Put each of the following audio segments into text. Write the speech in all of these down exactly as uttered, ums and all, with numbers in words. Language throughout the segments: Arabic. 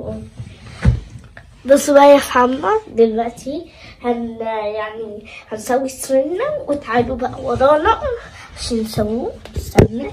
بصوا بقى يا اصحابنا، دلوقتي هن يعني هنسوي سرنا، وتعالوا بقى ورانا عشان نسووه. استنى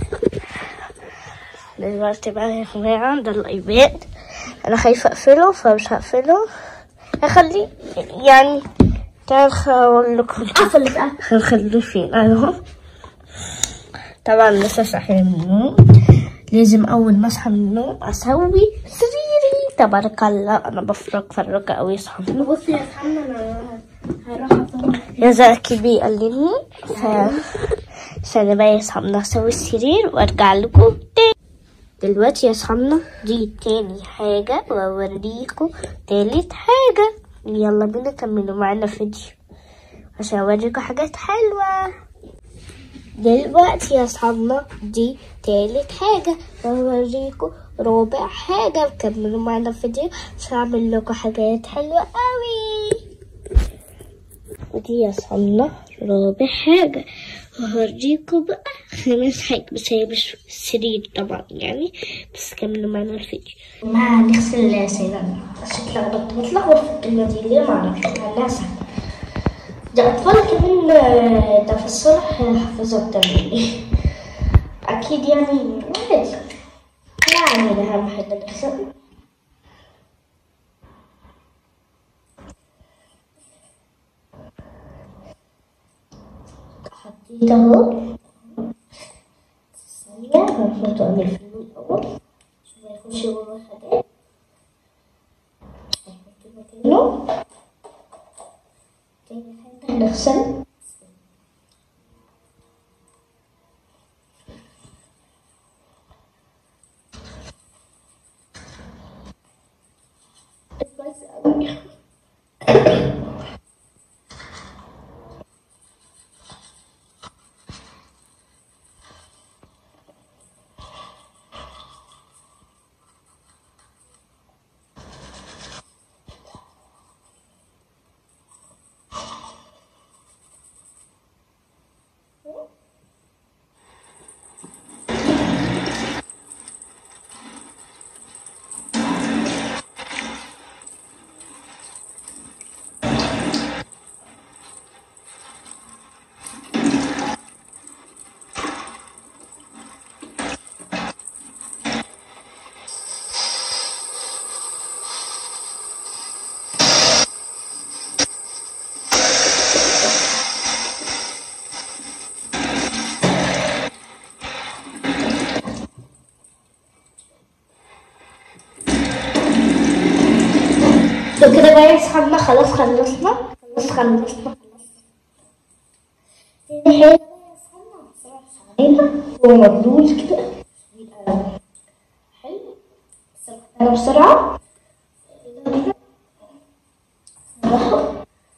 دلوقتي بقى يا جماعة، ده الايباد انا خايفة اقفله فمش هقفله، هخليه يعني تعال اقول لكم قفل بقى، هنخليه فين اهو. طبعا لسه صاحية من النوم، لازم اول ما اصحى من النوم اسوي سريري. تبارك الله انا بفرق فرقة قوي صحابنا. بصي يا صحابنا انا هروح اصور يا زكي بيقلني ف استنى بقى يا صحابنا اسوي السرير وارجع لكم تاني. دلوقتي يا صحابنا دي تاني حاجة واوريكم تالت حاجة. يلا بينا كملوا معانا فيديو عشان اوريكم حاجات حلوة. دلوقتي يا صحابنا دي تالت حاجة واوريكم رابع حاجة. كملوا معانا فيديو عشان اعمل لكم حاجات حلوة قوي. ودي يا صحابنا رابع حاجة وهوريكم بقى خامس حاجة، بس هي مش السرير طبعا يعني، بس كملوا معانا الفيديو. ما نغسل سنانا عشان اتلخبطت بتلخبط في الكلمة دي ليه معرفش لأنها سهلة. ده أطفال كمان ده في الصلح حفظوا أكتر مني أكيد يعني عادي يعني. ده أهم حاجة نغسل. حطيت اهو. ثانية هنحط أعمل فيه الأول عشان ما يخش جوه الحاجات. هنحط مكانه. تاني حاجة هنغسل. كويس أوي. كده بقى يا صحابنا خلاص خلصنا خلاص خلصنا تاني حاجة بقى يا صحابنا هنسرح شعرنا. هو مبلول كده يبقى حلو. سرحتها بسرعة سرحه.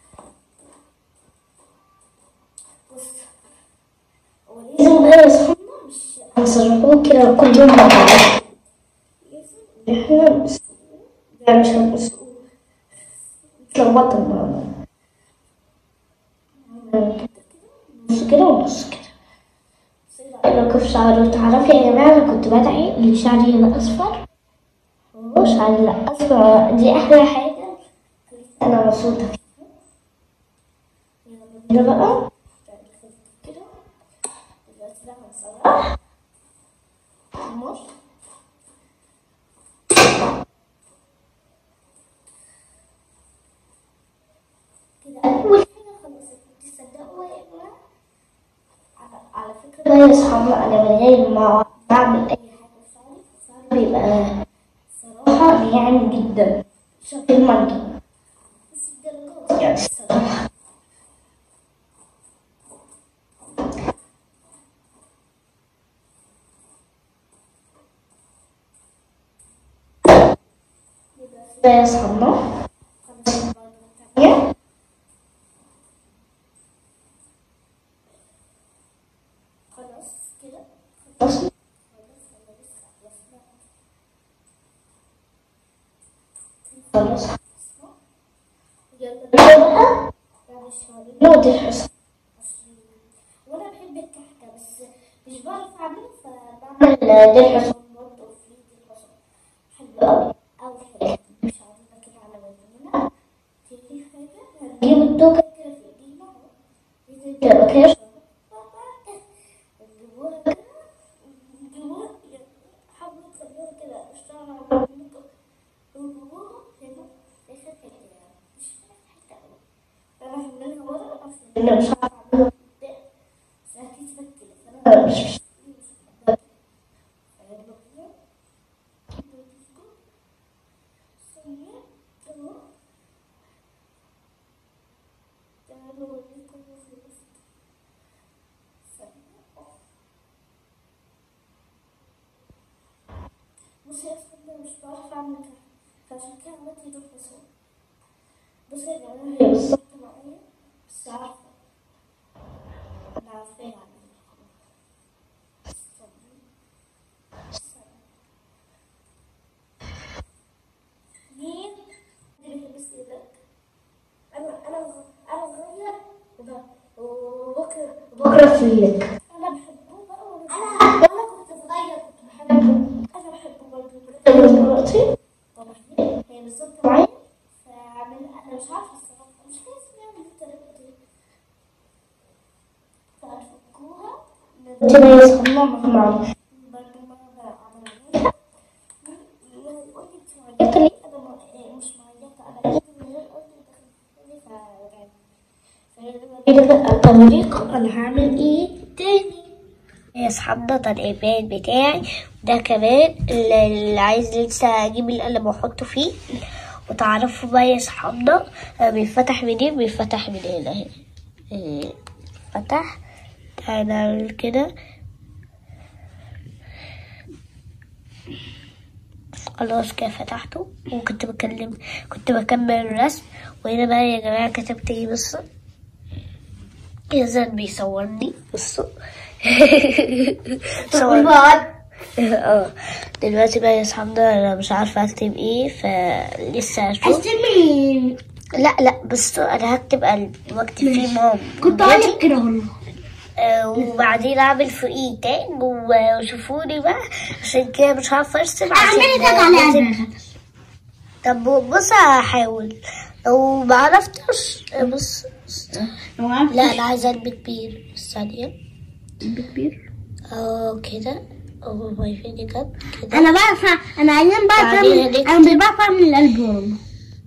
بص هو لازم بقى يا صحابنا مش هنسرحوه كده كل يوم مع بعض، لازم احنا نسلقوه. ده مش هنسلقوه اتلخبطت المرة نص كده ونص كده. ايه رايكم في شعري؟ تعرفي يا جماعه انا كنت بدعي ان شعري يبقى اصفر. هو شعري لا اصفر، دي احلى حاجه انا مبسوطه فيها. يلا بينا بقى كده. دلوقتي بقى هنسرح مص كده. اول حاجه خلصت. تصدقوا يا جماعه على فكرة بقى يا صحابنا أنا من غير ما بعمل أي حاجة في شعري شعري بيبقى صراحة ناعم جدا شبه المانجا، بس الدرجات يعني الصراحة. بقى يا صحابنا خلاص الدرجة التانية. خلاص كده خلصنا. خلاص يلا بينا بقى بعد الشهرين نقعد الحصة. وانا بحب الكحكة بس مش بعرف اعمله فبعمل دي الحصة برضه في دي الحصة حلوة اوي اوي. انا مش عارفه اعمله قدام، فهتثبت كده، فانا مش بصي يا أسطى مش بعرف أعمل كده، فعشان كده عملت يدوب بصوت. بصي يا جماعة هي بالظبط معايا، بس عارفة أنا عارفاها يعني. استني استني مين اللي بيلبس إيدك؟ أنا أنا أنا صغير وبكره وبكره فيك. أنا بحبه بقى وأنا وأنا كنت صغير كنت بحبه. أنا بحبه برضه دلوقتي. طبعا هي بالظبط معايا، فعمل أنا مش عارفة الصراحة، مش عارفة يعني بالطريقة دي. فهتفكوها تبقى يصنعها معايا برضه ما عملناها. يقول لي أنت معيطة ليه؟ أنا مش معيطة، أنا إيدي من غير قصدي دخلتني فرجعت. فهي بقى الطريق أنا هعمل إيه تاني؟ يا اصحابنا ده الايميل بتاعي، وده كمان اللي عايز لسه اجيب القلم واحطه فيه. وتعرفوا بقى يا اصحابنا بيتفتح منين؟ بيتفتح من هنا اهي، فتح. تعالى نعمل كده، خلاص كده فتحته. وكنت بكلم كنت بكمل الرسم. وهنا بقى يا جماعة كتبت ايه؟ بصوا يزن بيصورني، بصوا صور. اه دلوقتي بقى يا اصحابنا انا مش عارفه اكتب ايه، فلسه هشوف. مين؟ لا لا بصوا انا هكتب قلب واكتب فيه مام. كنت عايز كده والله. آه وبعدين اعمل فوقيه تاني وشوفوني بقى، عشان كده مش عارفه ارسم. اعملي تاج على قلبك. طب بص هحاول، لو ما عرفتش بص. لا انا عايزه قلب كبير. ثانيه، قلب كبير اه كده. او ماي فيني كده. انا بعرف، انا عايزين بعرف اعمل، انا بعرف اعمل القلب والله.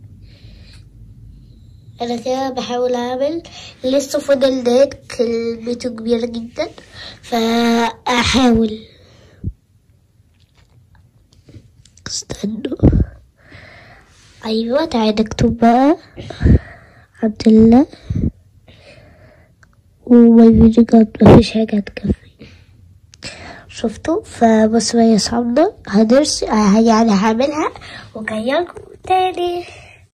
انا كده بحاول اعمل، لسه فاضل ده كلمته كبيره جدا، فاحاول. استنوا، ايوه تعالى نكتب بقى عبد الله وماي فيديو جاد. مفيش حاجه هتكفي، شفتوا؟ فبصوا يا صعبنا هنرسم يعني هعملها وجايلكم تاني.